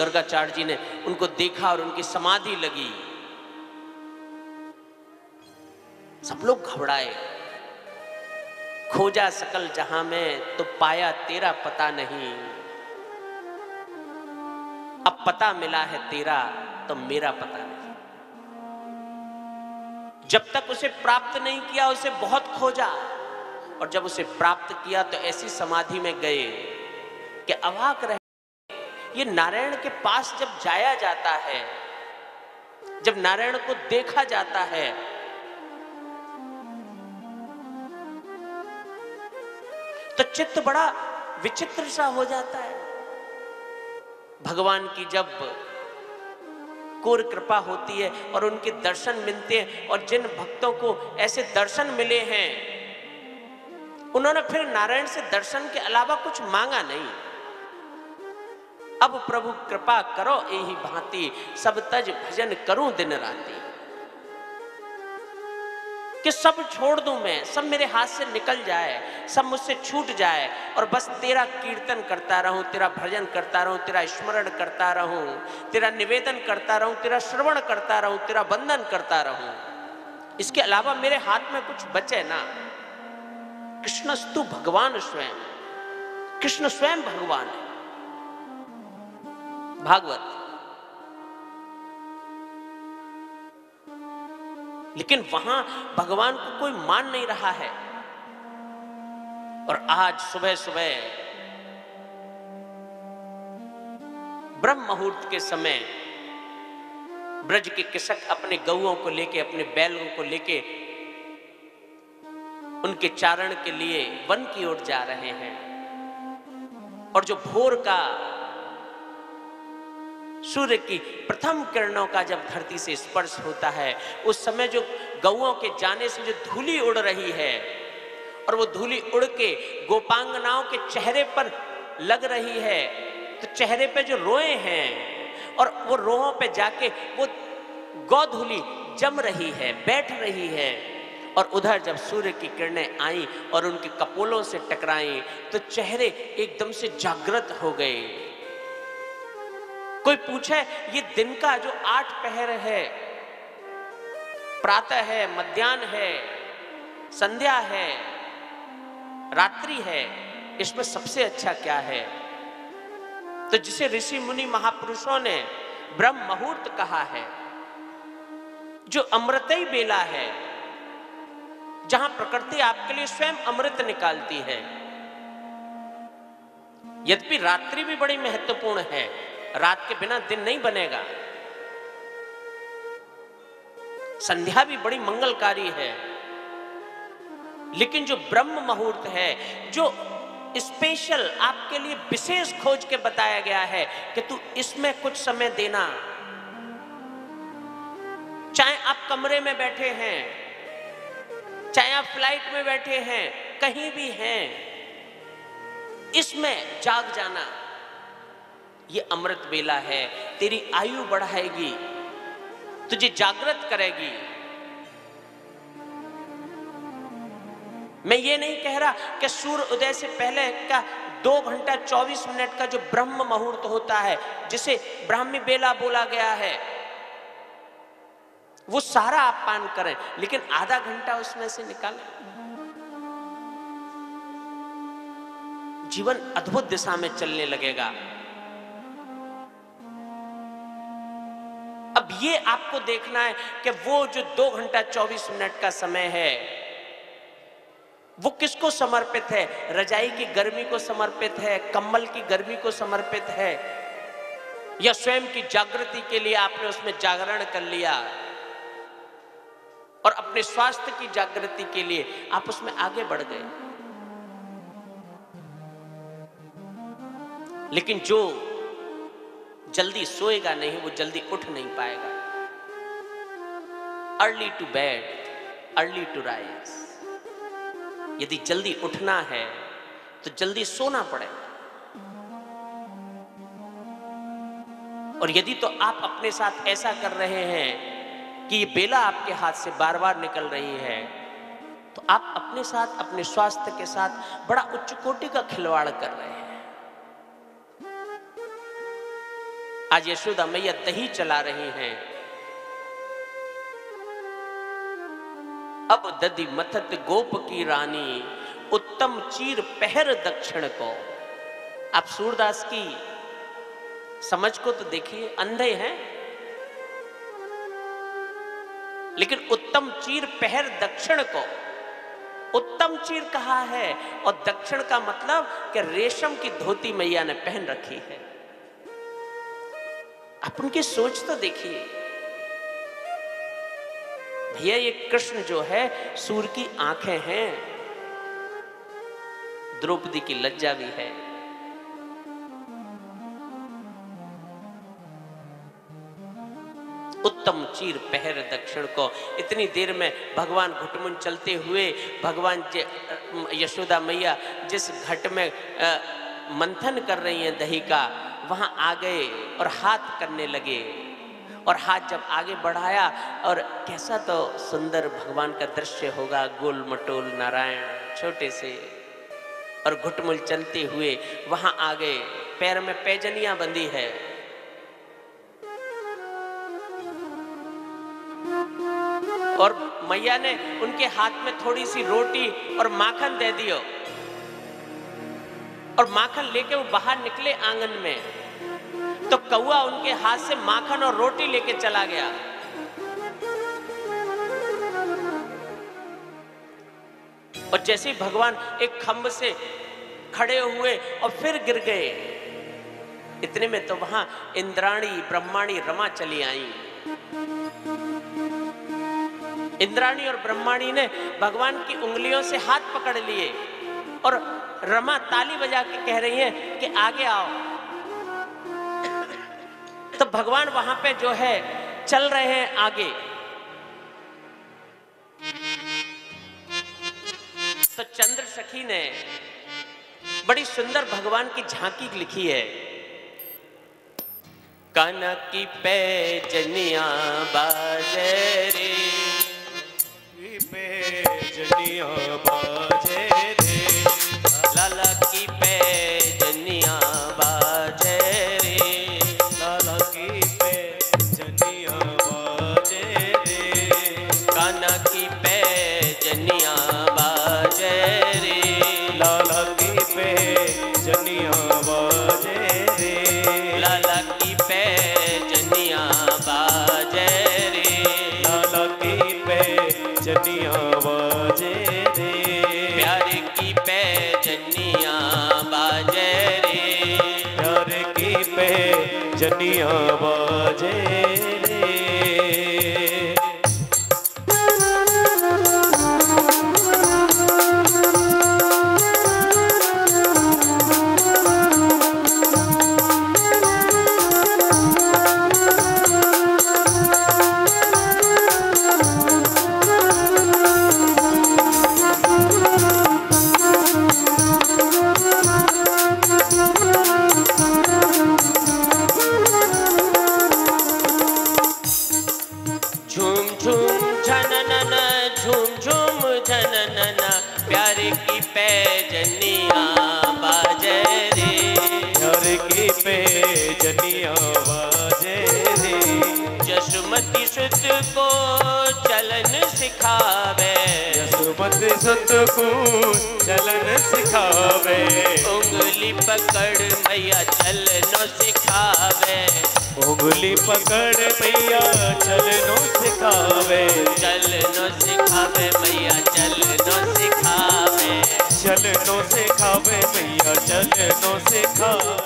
गर्गाचार्य जी ने उनको देखा और उनकी समाधि लगी। सब लोग घबराए। खोजा सकल जहां में तो पाया तेरा पता नहीं, अब पता मिला है तेरा तो मेरा पता नहीं। जब तक उसे प्राप्त नहीं किया उसे बहुत खोजा, और जब उसे प्राप्त किया तो ऐसी समाधि में गए कि अवाक रहे। ये नारायण के पास जब जाया जाता है, जब नारायण को देखा जाता है, तो चित्त बड़ा विचित्र सा हो जाता है। भगवान की जब कोर कृपा होती है और उनके दर्शन मिलते हैं, और जिन भक्तों को ऐसे दर्शन मिले हैं उन्होंने फिर नारायण से दर्शन के अलावा कुछ मांगा नहीं। अब प्रभु कृपा करो यही भांति, सब तज भजन करूं दिन राती। कि सब छोड़ दूं मैं, सब मेरे हाथ से निकल जाए, सब मुझसे छूट जाए, और बस तेरा कीर्तन करता रहूं, तेरा भजन करता रहूं, तेरा स्मरण करता रहूं, तेरा निवेदन करता रहूं, तेरा श्रवण करता रहूं, तेरा वंदन करता रहूं। इसके अलावा मेरे हाथ में कुछ बचे ना। कृष्णस्तु भगवान स्वयं, कृष्ण स्वयं भगवान है। भागवत। लेकिन वहां भगवान को कोई मान नहीं रहा है। और आज सुबह सुबह ब्रह्म मुहूर्त के समय ब्रज के कृषक अपने गौओं को लेके, अपने बैलों को लेके उनके चारण के लिए वन की ओर जा रहे हैं। और जो भोर का सूर्य की प्रथम किरणों का जब धरती से स्पर्श होता है, उस समय जो गौओं के जाने से जो धूली उड़ रही है, और वो धूली उड़ के गोपांगनाओं के चेहरे पर लग रही है, तो चेहरे पे जो रोए हैं और वो रोहों पे जाके वो गोधूली जम रही है, बैठ रही है। और उधर जब सूर्य की किरणें आई और उनके कपोलों से टकराई, तो चेहरे एकदम से जागृत हो गए। कोई पूछे ये दिन का जो 8 पहर है, प्रातः है, मध्याह्न है, संध्या है, रात्रि है, इसमें सबसे अच्छा क्या है? तो जिसे ऋषि मुनि महापुरुषों ने ब्रह्म मुहूर्त कहा है, जो अमृतई बेला है, जहां प्रकृति आपके लिए स्वयं अमृत निकालती है। यद्यपि रात्रि भी बड़ी महत्वपूर्ण है, रात के बिना दिन नहीं बनेगा। संध्या भी बड़ी मंगलकारी है, लेकिन जो ब्रह्म मुहूर्त है, जो स्पेशल आपके लिए विशेष खोज के बताया गया है कि तू इसमें कुछ समय देना। चाहे आप कमरे में बैठे हैं, चाहे आप फ्लाइट में बैठे हैं, कहीं भी हैं, इसमें जाग जाना। ये अमृत बेला है, तेरी आयु बढ़ाएगी, तुझे जागृत करेगी। मैं ये नहीं कह रहा कि सूर्य उदय से पहले का 2 घंटा 24 मिनट का जो ब्रह्म मुहूर्त होता है, जिसे ब्राह्मी बेला बोला गया है, वो सारा आप पान करें, लेकिन आधा घंटा उसमें से निकालें। जीवन अद्भुत दिशा में चलने लगेगा। अब ये आपको देखना है कि वो जो 2 घंटा 24 मिनट का समय है, वो किसको समर्पित है? रजाई की गर्मी को समर्पित है, कंबल की गर्मी को समर्पित है, या स्वयं की जागृति के लिए आपने उसमें जागरण कर लिया और अपने स्वास्थ्य की जागृति के लिए आप उसमें आगे बढ़ गए। लेकिन जो जल्दी सोएगा नहीं, वो जल्दी उठ नहीं पाएगा। Early to bed, early to rise. यदि जल्दी उठना है तो जल्दी सोना पड़ेगा। और यदि तो आप अपने साथ ऐसा कर रहे हैं कि ये बेला आपके हाथ से बार बार निकल रही है, तो आप अपने साथ, अपने स्वास्थ्य के साथ बड़ा उच्च कोटि का खिलवाड़ कर रहे हैं। आज यशोदा मैया दही चला रही हैं। अब दधि मथत गोप की रानी, उत्तम चीर पहर दक्षिण को। आप सूरदास की समझ को तो देखिए, अंधे हैं, लेकिन उत्तम चीर पहर दक्षिण को, उत्तम चीर कहा है और दक्षिण का मतलब कि रेशम की धोती मैया ने पहन रखी है। आप उनकी सोच तो देखिए भैया, ये कृष्ण जो है सूर की आंखें हैं, द्रौपदी की लज्जा भी है। उत्तम चीर पहर दक्षिण को। इतनी देर में भगवान घुटमुन चलते हुए, भगवान यशोदा मैया जिस घट में मंथन कर रही हैं दही का, वहां आ गए और हाथ करने लगे। और हाथ जब आगे बढ़ाया, और कैसा तो सुंदर भगवान का दृश्य होगा, गोल मटोल नारायण छोटे से, और घुटमुल चलते हुए वहां आ गए। पैर में पैजनियां बंधी है, और मैया ने उनके हाथ में थोड़ी सी रोटी और माखन दे दियो, और माखन लेके वो बाहर निकले आंगन में, तो कौआ उनके हाथ से माखन और रोटी लेके चला गया। और जैसे ही भगवान एक खंभ से खड़े हुए और फिर गिर गए, इतने में तो वहां इंद्राणी ब्रह्माणी रमा चली आई। इंद्राणी और ब्रह्माणी ने भगवान की उंगलियों से हाथ पकड़ लिए, और रमा ताली बजा के कह रही है कि आगे आओ। तो भगवान वहां पे जो है चल रहे हैं आगे। तो चंद्र सखी ने बड़ी सुंदर भगवान की झांकी लिखी है। कान्हा की पैजनिया बाजे रे, पैजनिया बाजे रे, लाला की पैजनिया बाजे रे, लाला की पैजनिया बाजे रे, कान्हा की पैजनिया बाजे रे, लाला की पैजनिया बाजे रे, लाला की पैजनिया बाजे रे, लाला की पैजनिया बाजे रे, प्यारे की पैजनिया बाजे रे, प्यारे की पैजनिया बाजे रे। झूम झूम झननन, झूम झूम झननन, प्यारे की पैजनिया बाजे रे, प्यारे की पैजनिया बाजे रे, यशोमती सुत को चलन सिखावे, यशोमती सुत को चलन सिखावे, उंगली पकड़ मैया चलनो सिखावे, उंगली पकड़ मैया चलनो सिखावे, चलनो सिखावे मैया चलनो सिखावे, चलनो सिखावे मैया चलनो सिखावे।